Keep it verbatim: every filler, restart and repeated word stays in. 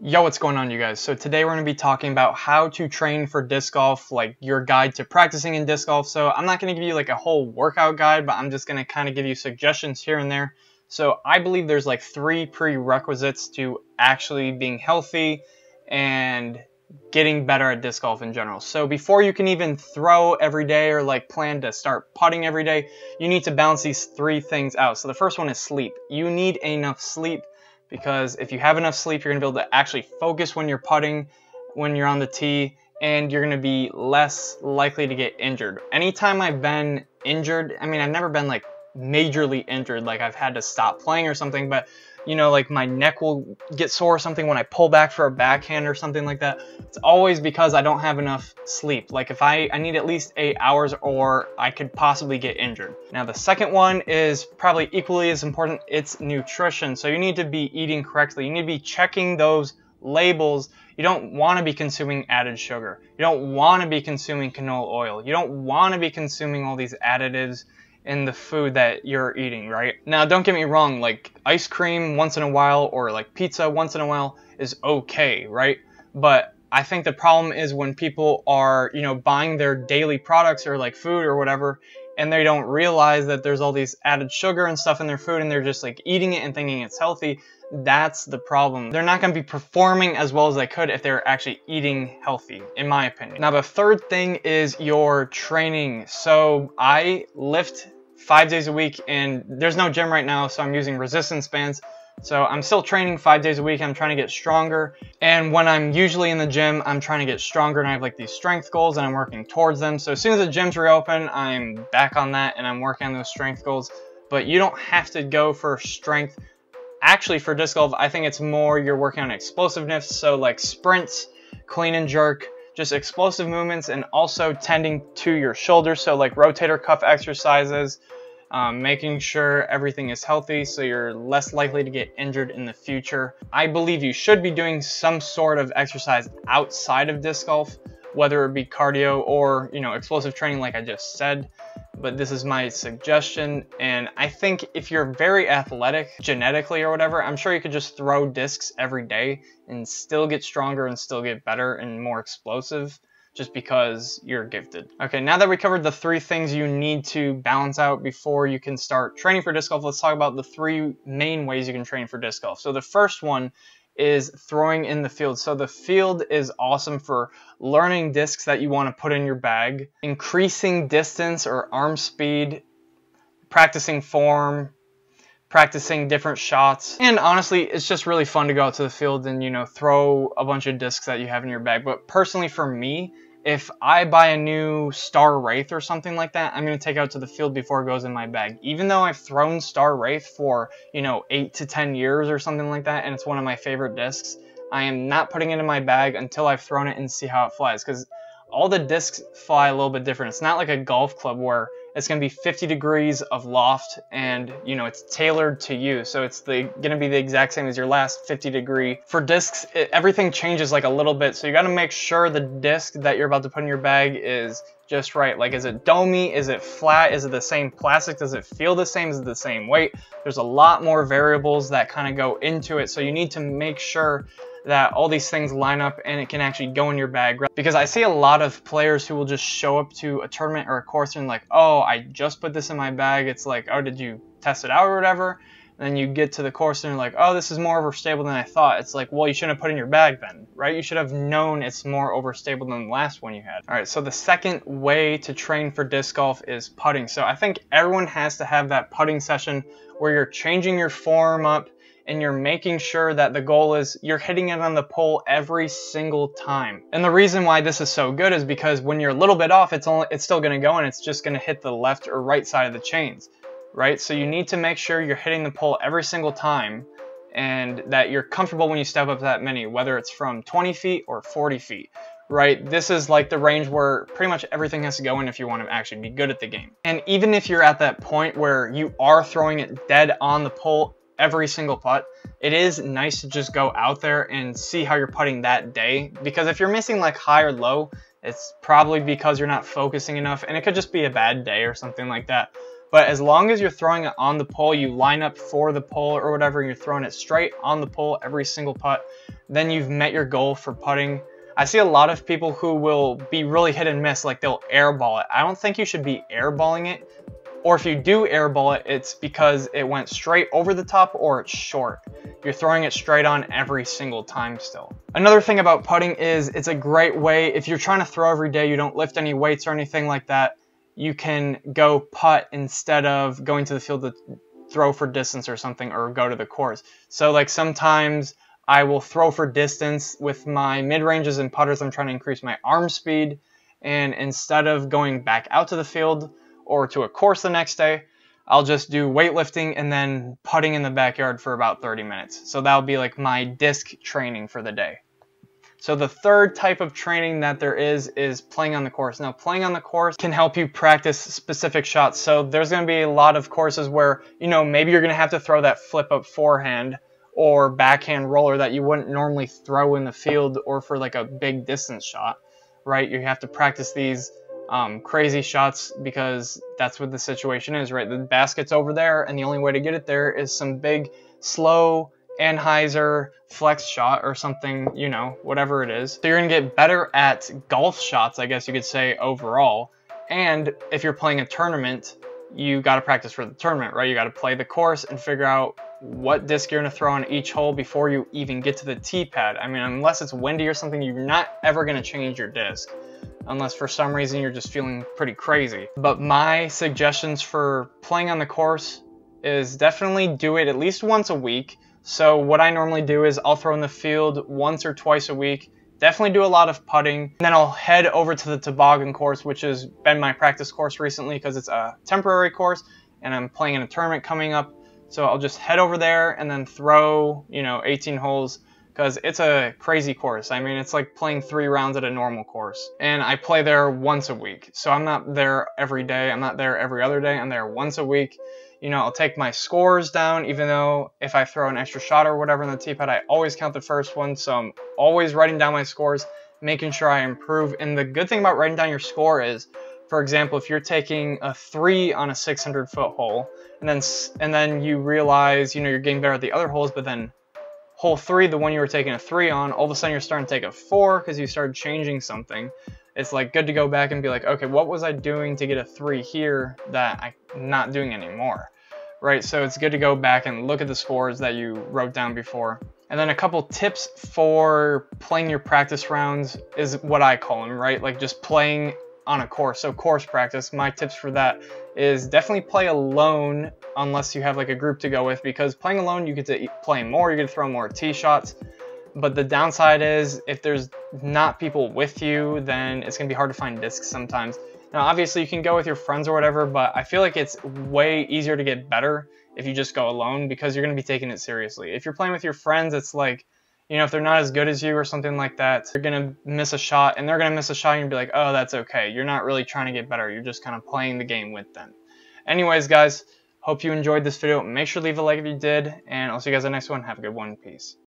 Yo, what's going on, you guys? So today we're going to be talking about how to train for disc golf, like your guide to practicing in disc golf. So I'm not going to give you like a whole workout guide, but I'm just going to kind of give you suggestions here and there. So I believe there's like three prerequisites to actually being healthy and getting better at disc golf in general. So before you can even throw every day or like plan to start putting every day, you need to balance these three things out. So the first one is sleep. You need enough sleep, because if you have enough sleep, you're going to be able to actually focus when you're putting, when you're on the tee, and you're going to be less likely to get injured. Anytime I've been injured, I mean, I've never been like majorly injured, like I've had to stop playing or something, but you know, like my neck will get sore or something when I pull back for a backhand or something like that. It's always because I don't have enough sleep. Like if I, I need at least eight hours or I could possibly get injured. Now the second one is probably equally as important. It's nutrition. So you need to be eating correctly. You need to be checking those labels. You don't want to be consuming added sugar. You don't want to be consuming canola oil. You don't want to be consuming all these additives in the food that you're eating, right? Now, don't get me wrong, like ice cream once in a while or like pizza once in a while is okay, right? But I think the problem is when people are, you know, buying their daily products or like food or whatever, and they don't realize that there's all these added sugar and stuff in their food and they're just like eating it and thinking it's healthy. That's the problem. They're not going to be performing as well as they could if they're actually eating healthy, in my opinion. Now, the third thing is your training. So I lift five days a week and there's no gym right now, so I'm using resistance bands. So I'm still training five days a week. I'm trying to get stronger. And when I'm usually in the gym, I'm trying to get stronger and I have like these strength goals and I'm working towards them. So as soon as the gyms reopen, I'm back on that and I'm working on those strength goals. But you don't have to go for strength. Actually, for disc golf, I think it's more you're working on explosiveness. So like sprints, clean and jerk, just explosive movements, and also tending to your shoulders. So like rotator cuff exercises, um, making sure everything is healthy so you're less likely to get injured in the future. I believe you should be doing some sort of exercise outside of disc golf, whether it be cardio or, you know, explosive training like I just said. But this is my suggestion, and I think if you're very athletic genetically or whatever, I'm sure you could just throw discs every day and still get stronger and still get better and more explosive just because you're gifted. Okay, now that we covered the three things you need to balance out before you can start training for disc golf, let's talk about the three main ways you can train for disc golf. So the first one is throwing in the field. So the field is awesome for learning discs that you want to put in your bag, increasing distance or arm speed, practicing form, practicing different shots. And honestly, it's just really fun to go out to the field and, you know, throw a bunch of discs that you have in your bag. But personally for me, if I buy a new Star Wraith or something like that, I'm going to take it out to the field before it goes in my bag. Even though I've thrown Star Wraith for, you know, eight to ten years or something like that, and it's one of my favorite discs, I am not putting it in my bag until I've thrown it and see how it flies, because all the discs fly a little bit different. It's not like a golf club where it's going to be fifty degrees of loft and, you know, it's tailored to you. So it's the going to be the exact same as your last fifty degree. For discs, it, everything changes like a little bit. So you got to make sure the disc that you're about to put in your bag is just right. Like, is it domey? Is it flat? Is it the same plastic? Does it feel the same? Is it the same weight? There's a lot more variables that kind of go into it. So you need to make sure that all these things line up and it can actually go in your bag. Because I see a lot of players who will just show up to a tournament or a course and like, oh, I just put this in my bag. It's like, oh, did you test it out or whatever? And then you get to the course and you're like, oh, this is more overstable than I thought. It's like, well, you shouldn't have put it in your bag then, right? You should have known it's more overstable than the last one you had. All right, so the second way to train for disc golf is putting. So I think everyone has to have that putting session where you're changing your form up and you're making sure that the goal is you're hitting it on the pole every single time. And the reason why this is so good is because when you're a little bit off, it's only it's still going to go and it's just going to hit the left or right side of the chains, right? So you need to make sure you're hitting the pole every single time and that you're comfortable when you step up that many, whether it's from twenty feet or forty feet, right? This is like the range where pretty much everything has to go in if you want to actually be good at the game. And even if you're at that point where you are throwing it dead on the pole every single putt, it is nice to just go out there and see how you're putting that day, because if you're missing like high or low, it's probably because you're not focusing enough and it could just be a bad day or something like that. But as long as you're throwing it on the pole, you line up for the pole or whatever, and you're throwing it straight on the pole every single putt, then you've met your goal for putting. I see a lot of people who will be really hit and miss, like they'll airball it. I don't think you should be airballing it. Or if you do airball it, it's because it went straight over the top or it's short. You're throwing it straight on every single time still. Another thing about putting is it's a great way, if you're trying to throw every day, you don't lift any weights or anything like that, you can go putt instead of going to the field to throw for distance or something, or go to the course. So like sometimes I will throw for distance with my mid-ranges and putters. I'm trying to increase my arm speed, and instead of going back out to the field or to a course the next day, I'll just do weightlifting and then putting in the backyard for about thirty minutes. So that'll be like my disc training for the day. So the third type of training that there is is playing on the course. Now, playing on the course can help you practice specific shots. So there's going to be a lot of courses where, you know, maybe you're going to have to throw that flip up forehand or backhand roller that you wouldn't normally throw in the field or for like a big distance shot, right? You have to practice these um, crazy shots because that's what the situation is, right? The basket's over there, and the only way to get it there is some big, slow Anheuser flex shot or something, you know, whatever it is. So you're going to get better at golf shots, I guess you could say, overall. And if you're playing a tournament, you got to practice for the tournament, right? You got to play the course and figure out what disc you're going to throw on each hole before you even get to the tee pad. I mean, unless it's windy or something, you're not ever going to change your disc, unless for some reason you're just feeling pretty crazy. But my suggestions for playing on the course is definitely do it at least once a week. So what I normally do is I'll throw in the field once or twice a week. Definitely do a lot of putting. And then I'll head over to the toboggan course, which has been my practice course recently because it's a temporary course and I'm playing in a tournament coming up. So I'll just head over there and then throw, you know, eighteen holes because it's a crazy course. I mean, it's like playing three rounds at a normal course. And I play there once a week. So I'm not there every day. I'm not there every other day. I'm there once a week. You know, I'll take my scores down, even though if I throw an extra shot or whatever in the tee pad, I always count the first one. So I'm always writing down my scores, making sure I improve. And the good thing about writing down your score is, for example, if you're taking a three on a six hundred foot hole, and then and then you realize, you know, you're getting better at the other holes, but then hole three, the one you were taking a three on, all of a sudden you're starting to take a four because you started changing something. It's like good to go back and be like, okay, what was I doing to get a three here that I'm not doing anymore? Right, so it's good to go back and look at the scores that you wrote down before. And then a couple tips for playing your practice rounds is what I call them, right? Like just playing on a course. So course practice, my tips for that is definitely play alone unless you have like a group to go with, because playing alone, you get to play more, you get to throw more tee shots. But the downside is if there's not people with you, then it's gonna be hard to find discs sometimes. Now, obviously you can go with your friends or whatever, but I feel like it's way easier to get better if you just go alone because you're gonna be taking it seriously. If you're playing with your friends, it's like, you know, if they're not as good as you or something like that, you're gonna miss a shot and they're gonna miss a shot and you'll be like, oh, that's okay. You're not really trying to get better. You're just kind of playing the game with them. Anyways, guys, hope you enjoyed this video. Make sure to leave a like if you did, and I'll see you guys in the next one. Have a good one. Peace.